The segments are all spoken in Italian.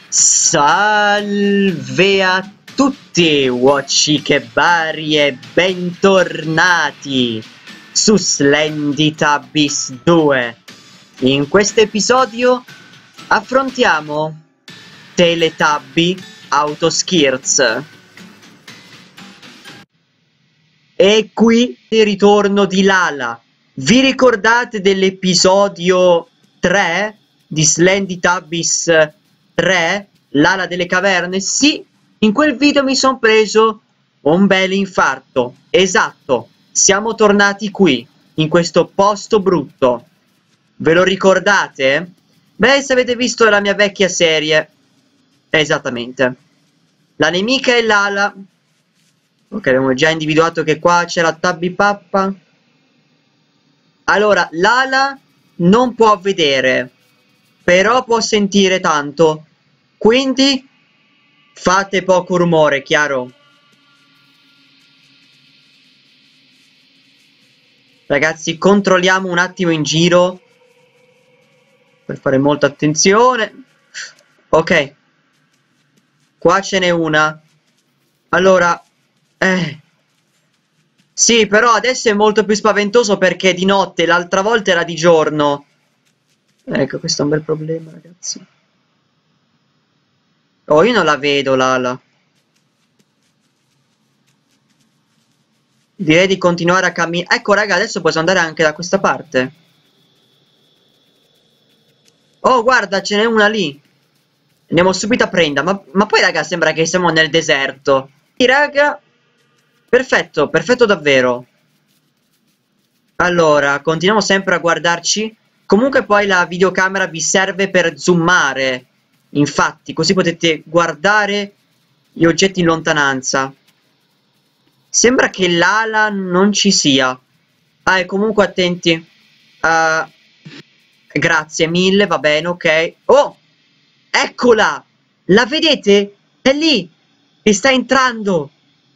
Salve a tutti, Watchikebari, e bentornati su Splendid Abyss 2. In questo episodio affrontiamo Teletubby Autoskirts. E qui il ritorno di Lala. Vi ricordate dell'episodio 3 di Splendid Abyss 3, Lala delle caverne? Sì, in quel video mi sono preso un bel infarto. Esatto, siamo tornati qui, in questo posto brutto. Ve lo ricordate? Beh, se avete visto la mia vecchia serie, esattamente. La nemica è Lala. Ok, abbiamo già individuato che qua c'è la Tubby Pappa. Allora, Lala non può vedere, però può sentire tanto. Quindi fate poco rumore, chiaro? Ragazzi, controlliamo un attimo in giro per fare molta attenzione. Ok, qua ce n'è una. Allora, sì, però adesso è molto più spaventoso perché è di notte, l'altra volta era di giorno. Ecco, questo è un bel problema, ragazzi. Oh, io non la vedo, Lala. Direi di continuare a camminare. Ecco, raga, adesso posso andare anche da questa parte. Oh, guarda, ce n'è una lì. Andiamo subito a prendere. Ma poi, raga, sembra che siamo nel deserto. Sì, raga. Perfetto, perfetto davvero. Allora, continuiamo sempre a guardarci. Comunque poi la videocamera vi serve per zoomare. Infatti, così potete guardare gli oggetti in lontananza. Sembra che l'ala non ci sia. Ah, e comunque attenti. Grazie mille, va bene, ok. Oh! Eccola! La vedete? È lì! E sta entrando!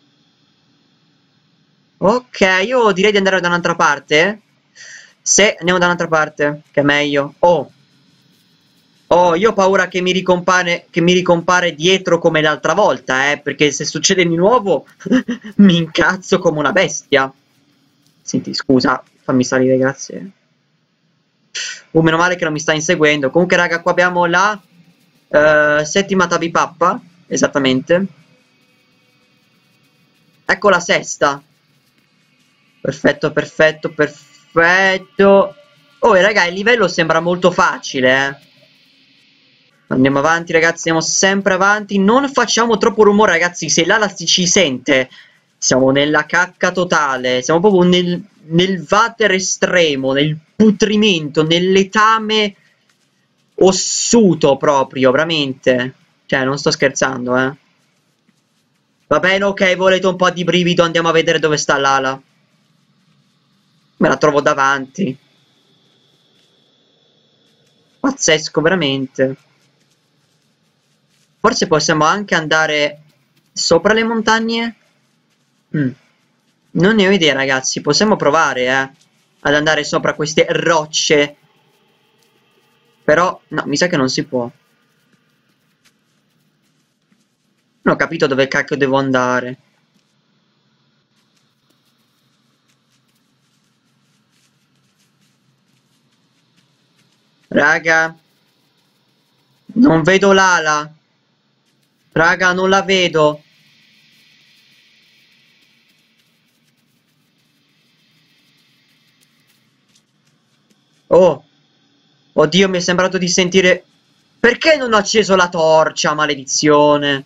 Ok, io direi di andare da un'altra parte. Se andiamo da un'altra parte, che è meglio. Oh! Oh, io ho paura che mi ricompare dietro come l'altra volta, perché se succede di nuovo mi incazzo come una bestia. Senti, scusa, fammi salire, grazie. Meno male che non mi sta inseguendo. Comunque, raga, qua abbiamo la settima Tubby Pappa, esattamente. Ecco la sesta. Perfetto, perfetto, perfetto. Oh, e raga, il livello sembra molto facile, Andiamo avanti, ragazzi, andiamo sempre avanti. Non facciamo troppo rumore, ragazzi. Se Lala ci sente, siamo nella cacca totale. Siamo proprio nel water estremo, nel putrimento, nel letame ossuto proprio, veramente. Cioè, non sto scherzando, Va bene, ok, volete un po' di brivido, andiamo a vedere dove sta Lala. Me la trovo davanti. Pazzesco, veramente. Forse possiamo anche andare sopra le montagne? Non ne ho idea, ragazzi. Possiamo provare, ad andare sopra queste rocce. Però, no, mi sa che non si può. Non ho capito dove cacchio devo andare. Raga. Non vedo l'ala. Raga, non la vedo. Oh. Oddio, mi è sembrato di sentire... Perché non ho acceso la torcia, maledizione?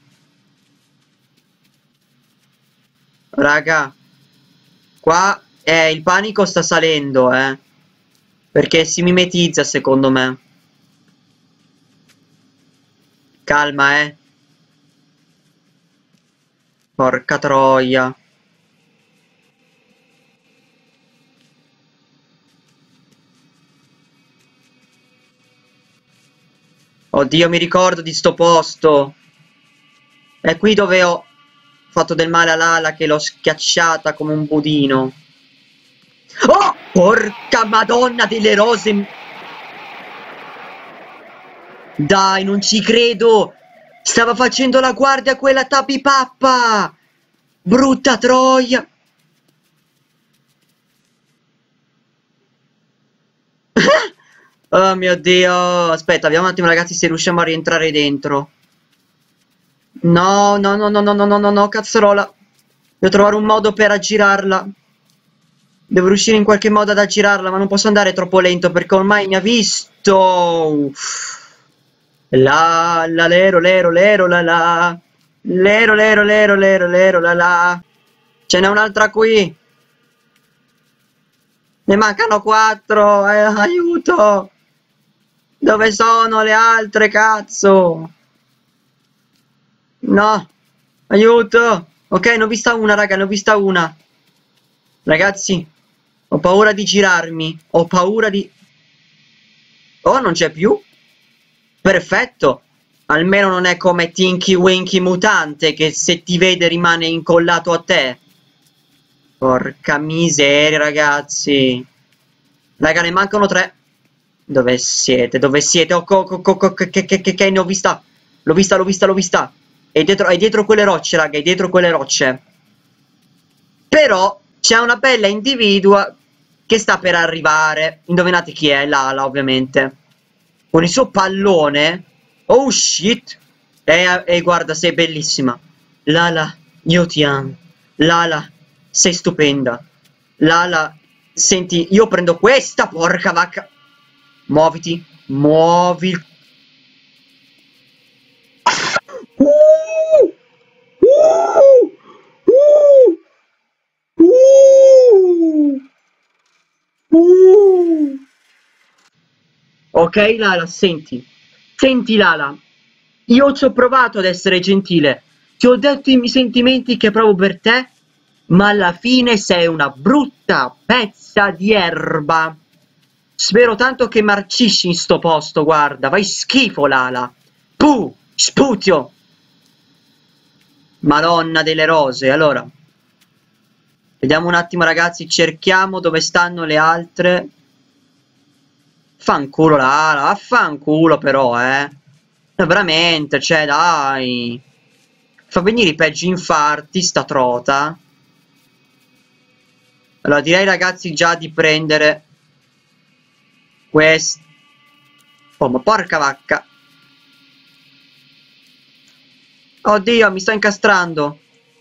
Raga. Qua, il panico sta salendo, Perché si mimetizza, secondo me. Calma, Porca troia. Oddio, mi ricordo di sto posto. È qui dove ho fatto del male a Lala, che l'ho schiacciata come un budino. Oh! Porca madonna delle rose! Dai, non ci credo! Stava facendo la guardia quella tapipappa! Brutta troia! Oh mio Dio! Aspetta, vediamo un attimo ragazzi se riusciamo a rientrare dentro. No, no, no, no, no, no, no, no, no, cazzarola. Devo trovare un modo per aggirarla. Devo riuscire in qualche modo ad aggirarla, ma non posso andare troppo lento perché ormai mi ha visto. La la lero lero lero la la. Lero lero lero lero lero la la. Ce n'è un'altra qui. Ne mancano 4. Aiuto. Dove sono le altre, cazzo? No. Aiuto. Ok, ne ho vista una, raga, ne ho vista una. Ragazzi, ho paura di girarmi. Ho paura di... Oh, non c'è più? Perfetto. Almeno non è come Tinky Winky Mutante che se ti vede rimane incollato a te. Porca miseria, ragazzi. Raga, ne mancano 3. Dove siete? Dove siete? Oh, che ne ho vista. L'ho vista, l'ho vista, l'ho vista. È dietro quelle rocce, raga, è dietro quelle rocce. Però c'è una bella individua che sta per arrivare. Indovinate chi è? Lala, ovviamente. Con il suo pallone. Oh shit. E guarda, sei bellissima. Lala, io ti amo. Lala, sei stupenda. Lala, senti, io prendo questa, porca vacca. Muoviti, muovi. Uh, uh, Ok, Lala, senti. Senti, Lala. Io ci ho provato ad essere gentile. Ti ho detto i miei sentimenti che provo per te, ma alla fine sei una brutta pezza di erba. Spero tanto che marcisci in sto posto, guarda. Fai schifo, Lala. Puh, sputio. Madonna delle rose. Allora, vediamo un attimo, ragazzi. Cerchiamo dove stanno le altre. Fanculo, Lala. Affanculo, però, veramente, cioè, dai. Fa venire i peggi infarti, sta trota. Allora, direi, ragazzi, già di prendere questo. Oh, ma porca vacca. Oddio, mi sto incastrando.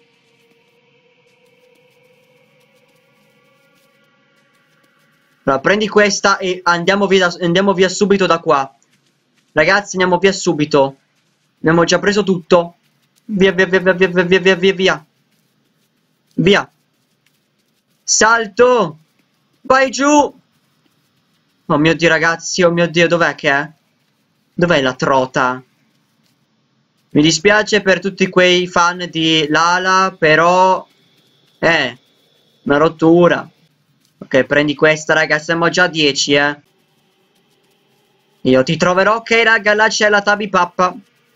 Allora, prendi questa e andiamo via subito da qua. Ragazzi, andiamo via subito. Abbiamo già preso tutto. Via, via, via, via, via, via, via, via, via. Via. Salto. Vai giù. Oh mio Dio, ragazzi, oh mio Dio, dov'è che è? Dov'è la trota? Mi dispiace per tutti quei fan di Lala, però... una rottura. Ok, prendi questa, raga, siamo già a 10, Io ti troverò, ok, raga, là c'è la tabipappa.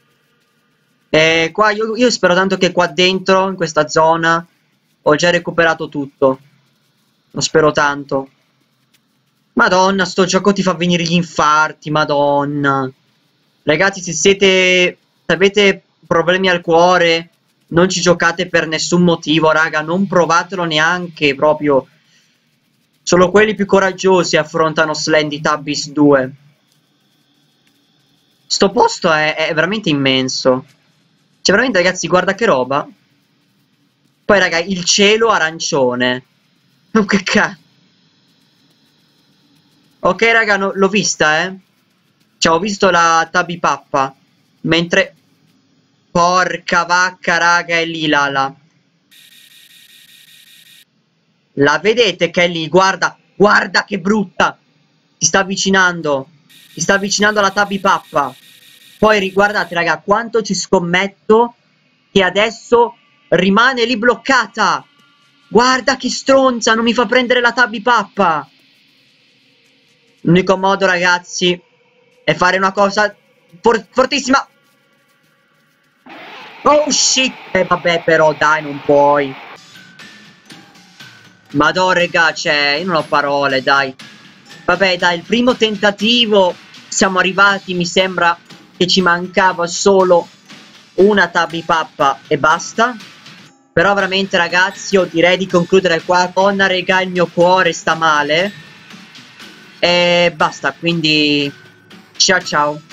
E qua, io spero tanto che qua dentro, in questa zona, ho già recuperato tutto. Lo spero tanto. Madonna, sto gioco ti fa venire gli infarti, madonna. Ragazzi, se avete problemi al cuore, non ci giocate per nessun motivo, raga, non provatelo neanche, proprio. Solo quelli più coraggiosi affrontano Slendy Abyss 2. Sto posto è veramente immenso. Cioè, veramente, ragazzi, guarda che roba. Poi, raga, il cielo arancione. Che cazzo. Ok, raga, l'ho vista, Cioè, ho visto la tabipappa. Mentre... Porca vacca, raga, è lì, Lala. La vedete che è lì? Guarda, guarda che brutta. Si sta avvicinando. Si sta avvicinando alla tabipappa. Poi, guardate, raga, quanto ci scommetto che adesso rimane lì bloccata. Guarda che stronza, non mi fa prendere la tabipappa. L'unico modo, ragazzi, è fare una cosa fortissima. Oh shit. Vabbè, però dai, non puoi. Madò, raga, cioè, io non ho parole, dai. Vabbè, dai, il primo tentativo siamo arrivati, mi sembra che ci mancava solo una tabby pappa e basta. Però veramente ragazzi io direi di concludere qua. Donna regà, il mio cuore sta male. E basta, quindi ciao ciao.